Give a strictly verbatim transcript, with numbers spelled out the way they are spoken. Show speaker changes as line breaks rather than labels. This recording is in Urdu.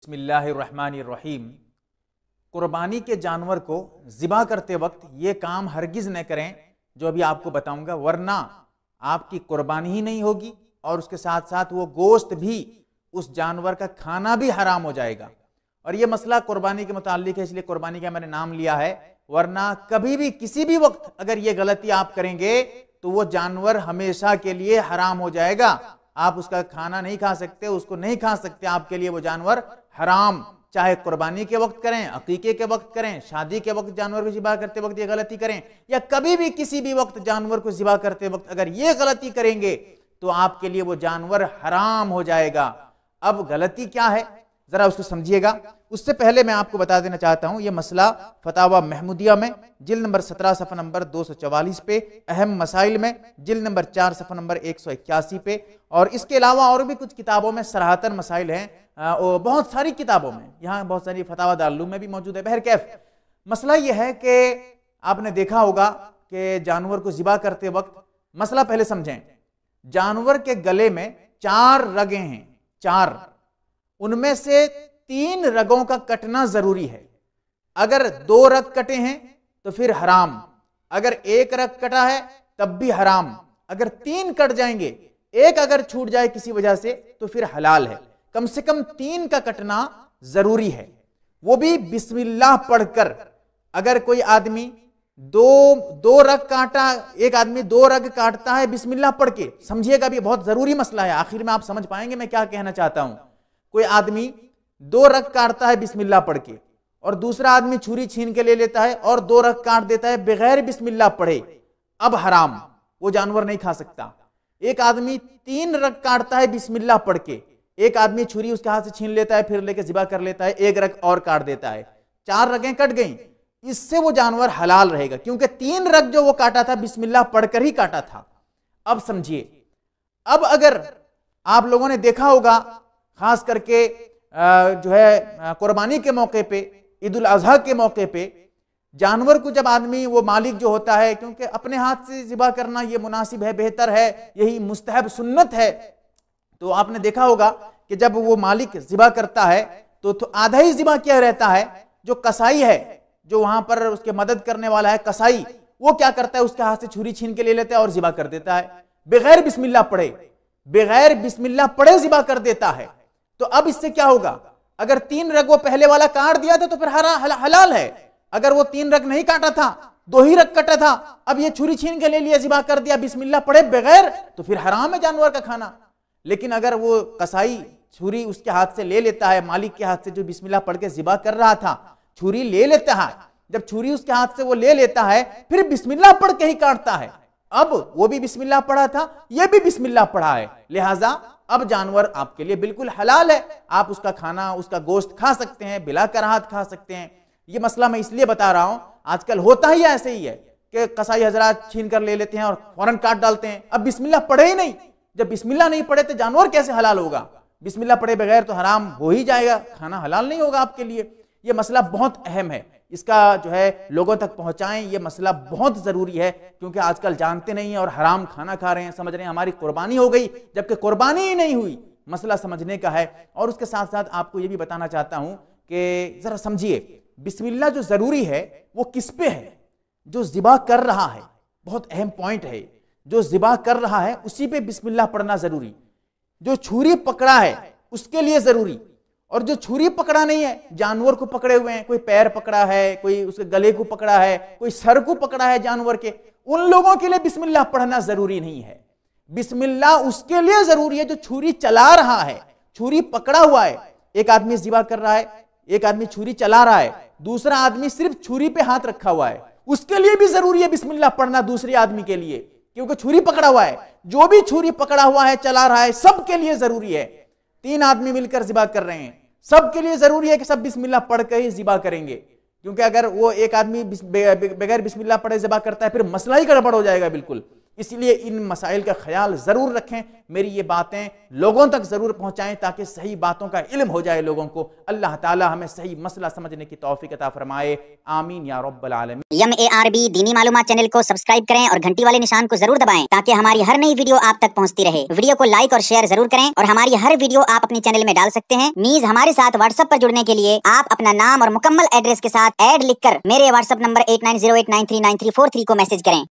بسم اللہ الرحمن الرحیم۔ قربانی کے جانور کو ذبح کرتے وقت یہ کام ہرگز نہ کریں جو ابھی آپ کو بتاؤں گا، ورنہ آپ کی قربانی ہی نہیں ہوگی اور اس کے ساتھ ساتھ وہ گوشت بھی، اس جانور کا کھانا بھی حرام ہو جائے گا۔ اور یہ مسئلہ قربانی کے متعلق ہے، اس لیے قربانی کا میں نے نام لیا ہے، ورنہ کبھی بھی کسی بھی وقت اگر یہ غلطی آپ کریں گے تو وہ جانور ہمیشہ کے لیے حرام ہو جائے گا۔ آپ اس کا کھانا نہیں کھا سکتے، اس کو نہیں کھا سکتے، آپ کے لیے وہ جانور حرام، چاہے قربانی کے وقت کریں، عقیقے کے وقت کریں، شادی کے وقت جانور کو ذبح کرتے وقت یہ غلطی کریں، یا کبھی بھی کسی بھی وقت جانور کو ذبح کرتے وقت اگر یہ غلطی کریں گے تو آپ کے لیے وہ جانور حرام ہو جائے گا۔ اب غلطی کیا ہے ذرا اس کو سمجھیے گا۔ اس سے پہلے میں آپ کو بتا دینا چاہتا ہوں، یہ مسئلہ فتاوی محمودیہ میں جلد نمبر سترہ صفحہ نمبر دو سو چوالیس پہ، اہم مسائل میں جلد نمبر چار صفحہ نمبر ایک سو اکیاسی پہ، اور اس کے علاوہ اور بھی کچھ کتابوں میں صراحتاً مسائل ہیں، اور بہت ساری کتابوں میں، یہاں بہت ساری فتاوی دارالعلوم میں بھی موجود ہے۔ بہرکیف مسئلہ یہ ہے کہ آپ نے دیکھا ہوگا کہ جانور کو ذبح کرتے وقت، مسئلہ پہلے سمجھیں، جانور کے گلے میں چار رگیں ہیں، چار، ان میں سے تین رگوں کا کٹنا ضروری ہے۔ اگر دو رگ کٹے ہیں تو پھر حرام، اگر ایک رگ کٹا ہے تب بھی حرام، اگر تین کٹ جائیں گے، ایک اگر چھوٹ جائے کسی وجہ سے تو پھر حلال ہے۔ کم سے کم تین کا کٹنا ضروری ہے، وہ بھی بسم اللہ پڑھ کر۔ اگر کوئی آدمی دو دو رگ کاٹا، ایک آدمی دو رگ کاٹتا ہے بسم اللہ پڑھ کے، سمجھیے گا بھی بہت ضروری مسئلہ ہے، آخر میں آپ سمجھ پائیں گے میں کیا کہنا چاہتا ہوں۔ کوئی آدمی دو رگ کاٹتا ہے بسم اللہ پڑھ کے، اور دوسرا آدمی چھری چھین کے لے لیتا ہے اور دو رگ کاٹ دیتا ہے بغیر بسم اللہ پڑھے، اب حرام، وہ جانور نہیں کھا سکتا۔ ایک آدمی تین رگ کاٹتا ہے بسم اللہ پڑھ کے، ایک آدمی چھری اس کے ہاتھ سے چھین لیتا ہے پھر لے کے ذبح کر لیتا ہے، ایک رگ اور کاٹ دیتا ہے، چار رگیں کٹ گئیں، اس سے وہ جانور حلال رہے گا، کیونکہ تین رگ جو وہ کاٹا تھا بسم اللہ پڑھ کر ہی کاٹا تھا۔ اب سمجھیے، اب اگر آپ لوگوں نے دیکھا ہوگا خاص کر کے جو ہے قربانی کے موقع پہ، عید الاضحیٰ کے موقع پہ، جانور کو جب آدمی، وہ مالک جو ہوتا ہے، کیونکہ اپنے ہاتھ سے ذبح کرنا یہ مناسب ہے، بہتر ہے، یہی مستحب سنت ہے، تو آپ نے دیکھا ہوگا کہ جب وہ مالک ذبح کرتا ہے تو آدھا ہی ذبح کیا رہتا ہے، جو کسائی ہے، جو وہاں پر اس کے مدد کرنے والا ہے کسائی، وہ کیا کرتا ہے، اس کے ہاتھ سے چھری چھین کے لے لیتا ہے اور ذبح کر دیتا ہے، بغیر بسم اللہ پڑھے، بغیر بسم اللہ پڑھے ذبح کر دیتا ہے۔ تو اب اس سے کیا ہوگا، اگر تین رگ وہ پہلے والا کاٹ دیا تھا تو پھر حلال ہے، اگر وہ تین رگ نہیں کاٹا تھا، دو ہی رگ کٹا تھا، اب یہ چھری چھین کے لے لیا، ذبح کر دیا بسم اللہ پڑھے بغیر، تو پھر حرام ہے جانور کا کھانا۔ لیکن اگر وہ کسائی چھری اس کے ہاتھ سے لے لیتا ہے، مالک کے ہاتھ سے جو بسم اللہ پڑھ کے ذبح کر رہا تھا، چھری لے لیتا ہے، جب چھری اس کے ہاتھ سے وہ لے لیتا ہے پھر بسم اللہ پڑھ کے ہی کاٹتا ہے، اب وہ بھی بسم اللہ پڑھا تھا، یہ بھی بسم اللہ پڑھا ہے، لہٰذا اب جانور آپ کے لیے بالکل حلال ہے، آپ اس کا کھانا، اس کا گوشت کھا سکتے ہیں، بلا کراہت کھا سکتے ہیں۔ یہ مسئلہ میں اس لیے بتا رہا ہوں، آج کل ہوتا ہی ایسے ہی ہے کہ کسائی حضرات چھین کر لے لیتے ہیں اور فوراً کاٹ ڈالتے ہیں، اب بسم اللہ پڑھے ہی نہیں، جب بسم اللہ نہیں پڑھے تو جانور کیسے حلال ہوگا، بسم اللہ پڑھے بغیر تو حرام ہو ہی جائے گا، کھانا حلال نہیں ہوگا آپ کے لیے۔ یہ مسئلہ بہت اہم ہے، اس کا جو ہے لوگوں تک پہنچائیں، یہ مسئلہ بہت ضروری ہے، کیونکہ آج کل جانتے نہیں ہیں اور حرام کھانا کھا رہے ہیں، سمجھ رہے ہیں ہماری قربانی ہو گئی، جبکہ قربانی ہی نہیں ہوئی۔ مسئلہ سمجھنے کا ہے، اور اس کے ساتھ ساتھ آپ کو یہ بھی بتانا چاہتا ہوں کہ ذرا سمجھیے، بسم اللہ جو ضروری ہے وہ کس پہ ہے، جو ذبح کر رہا ہے، بہت اہم پوائنٹ ہے، جو ذبح کر رہا ہے اسی پہ بسم اللہ پڑھنا ضروری، جو چھری پکڑا ہے اس کے لیے ضروری، اور جو چھری پکڑا نہیں ہے، جانور کو پکڑے ہوئے ہیں، کوئی پیر پکڑا ہے، کوئی اس کے گلے کو پکڑا ہے، کوئی سر کو پکڑا ہے جانور کے، ان لوگوں کے لیے بسم اللہ پڑھنا ضروری نہیں ہے۔ بسم اللہ اس کے لیے ضروری ہے جو چھری چلا رہا ہے، چھری پکڑا ہوا ہے، ایک آدمی ذبح کر رہا ہے، ایک آدمی چھری چلا رہا ہے، دوسرا آدمی صرف چھری پہ ہاتھ رکھا ہوا ہے، اس کے لیے بھی ضروری ہے بسم اللہ پڑھنا دوسرے آدمی کے لیے، کیونکہ چھری پکڑا ہوا ہے، جو بھی چھری پکڑا ہوا ہے، چلا رہا ہے، سب کے لیے ضروری ہے۔ تین آدمی مل کر ذبح کر رہے ہیں، سب کے لیے ضروری ہے کہ سب بسم اللہ پڑھ کے ہی ذبح کریں گے، کیونکہ اگر وہ ایک آدمی بغیر بسم اللہ پڑھے ذبح کرتا ہے پھر مسئلہ ہی گڑبڑ ہو جائے گا بالکل۔ اس لیے ان مسائل کا خیال ضرور رکھیں، میری یہ باتیں لوگوں تک ضرور پہنچائیں تاکہ صحیح باتوں کا علم ہو جائے لوگوں کو۔ اللہ تعالی ہمیں صحیح مسئلہ سمجھنے کی توفیق عطا فرمائے، آمین یا رب العالمین۔
یم اے آر بی دینی معلومات چینل کو سبسکرائب کریں اور گھنٹی والے نشان کو ضرور دبائیں تاکہ ہماری ہر نئی ویڈیو آپ تک پہنچتی رہے۔ ویڈیو کو لائک اور شیئر ضرور کریں اور ہماری ہر ویڈیو آپ اپنی چینل میں ڈال سکتے ہیں۔ نیز ہمارے ساتھ واٹس ایپ پر جڑنے کے لیے آپ اپنا نام اور مکمل ایڈریس کے ساتھ ایڈ لکھ کر میرے WhatsApp number eight nine zero eight nine three nine three four three کو میسج کریں۔